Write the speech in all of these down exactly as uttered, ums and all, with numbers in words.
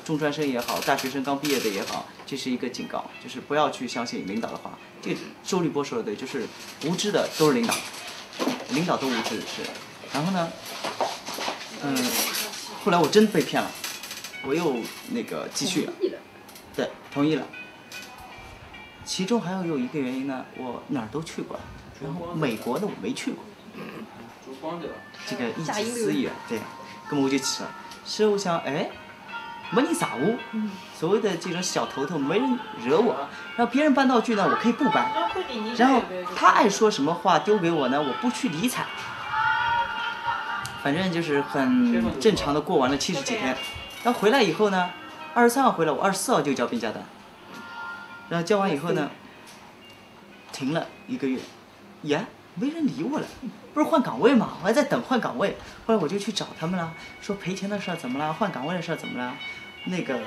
中专生也好，大学生刚毕业的也好，这是一个警告，就是不要去相信领导的话。这个周立波说的对，就是无知的都是领导，领导都无知是。然后呢，嗯，后来我真被骗了，我又那个继续了，对，同意了。其中还有有一个原因呢，我哪儿都去过了，然后美国的我没去过。这个一己私欲，对，根本我就去了。是我想，哎，没人杀我，所谓的这种小头头没人惹我，然后别人搬道具呢，我可以不搬，然后他爱说什么话丢给我呢，我不去理睬。反正就是很正常的过完了七十几天，然后回来以后呢，二十三号回来，我二十四号就交病假单，然后交完以后呢，停了一个月，耶。没人理我了，不是换岗位嘛？我还在等换岗位。后来我就去找他们了，说赔钱的事儿怎么了？换岗位的事儿怎么了？那个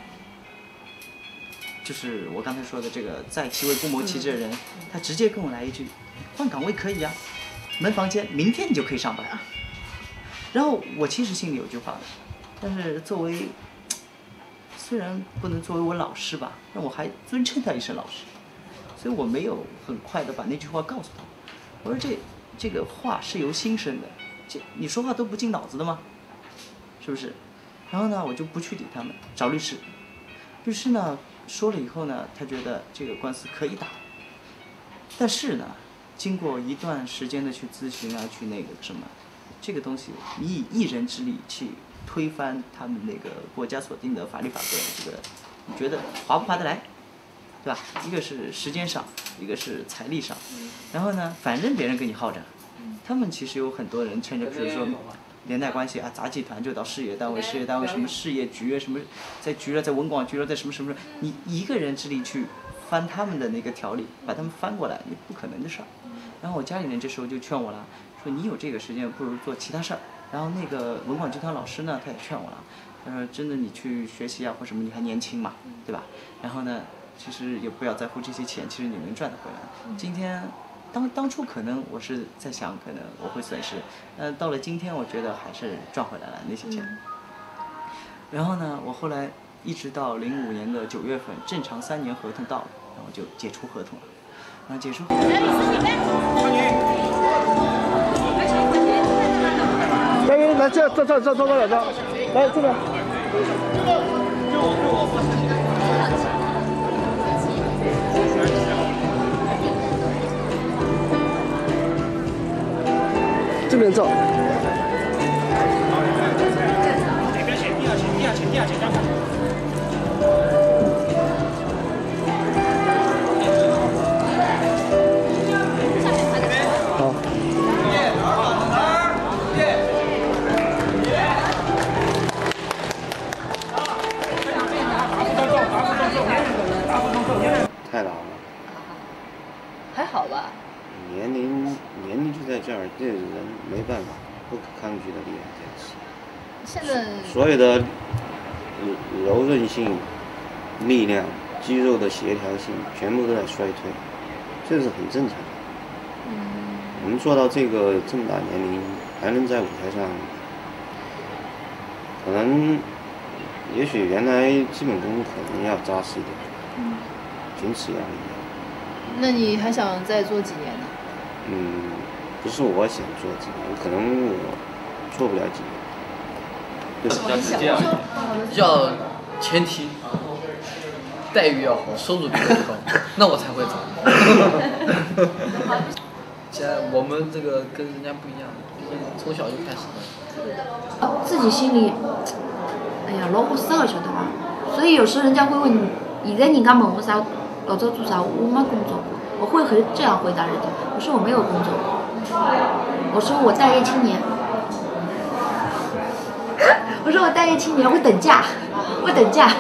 就是我刚才说的这个在其位不谋其职的人，他直接跟我来一句：换岗位可以啊，门房间，明天你就可以上班。然后我其实心里有句话，但是作为虽然不能作为我老师吧，但我还尊称他一声老师，所以我没有很快的把那句话告诉他。我说这这个话是由心生的，这你说话都不进脑子的吗？是不是？然后呢，我就不去理他们，找律师。律师呢说了以后呢，他觉得这个官司可以打，但是呢，经过一段时间的去咨询啊，去那个什么，这个东西你以一人之力去推翻他们那个国家所定的法律法规，这个你觉得划不划得来？对吧？一个是时间上，一个是财力上，然后呢，反正别人跟你耗着，他们其实有很多人趁着，比如说连带关系啊，杂技团就到事业单位，事业单位什么事业局什么，在局了，在文广局了，在什么什么，你一个人之力去翻他们的那个条例，把他们翻过来，你不可能的事儿。然后我家里人这时候就劝我了，说你有这个时间，不如做其他事儿。然后那个文广集团老师呢，他也劝我了，他说真的，你去学习啊或什么，你还年轻嘛，对吧？然后呢，其实也不要在乎这些钱，其实你能赚得回来。今天，当当初可能我是在想，可能我会损失，呃，到了今天，我觉得还是赚回来了那些钱。然后呢，我后来一直到零五年的九月份，正常三年合同到了，然后就解除合同了。然后解除合同。 来来来，这这这这这这这，来这个。这边照。 这边先，第二请，第二请，第二请，让开。 好。 太老了。 还好吧。 年龄年龄就在这儿，这人没办法，不可抗拒的力量在此。 现在所有的柔韧性、力量、肌肉的协调性，全部都在衰退，这是很正常的。 嗯。 我们做到这个这么大年龄，还能在舞台上，可能，也许原来基本功可能要扎实一点， 嗯， 仅此而已。 那你还想再做几年呢？ 嗯，不是我想做几年，可能我做不了几年。 要这样，要前提待遇要好，收入比我高，那我才会走。现在我们这个跟人家不一样，从小就开始了。 自己心里，哎呀，老豁死了，晓得吧？所以有时人家会问你，现在人家问我啥，老早做啥，我没工作过，我会和这样回答人家，我说我没有工作，我说我待业青年。我说我待业青年，我等假，我等假。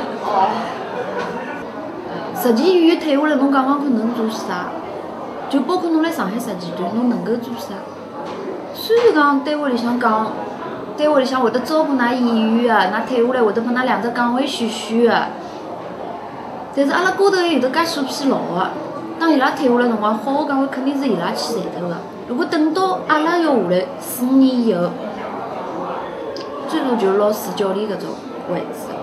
实习医院退下来，侬讲讲看能做啥？就包括侬来上海实习团，侬能够做啥？虽然讲单位里向讲，单位里向会得照顾㑚演员啊，㑚退下来会得拨㑚两只岗位选选个。但是阿拉高头还有得介许多批老个，当伊拉退下来辰光，好个岗位肯定是伊拉去赚头个。如果等到阿拉要下来四五年以后，最多就是老师、教练搿种位置。